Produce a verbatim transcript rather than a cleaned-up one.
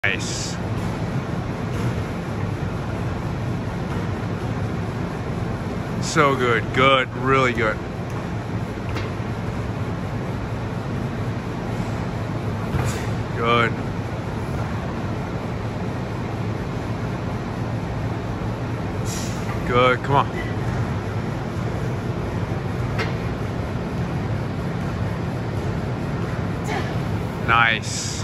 Nice. So good, good, really good. Good. Good, come on. Nice.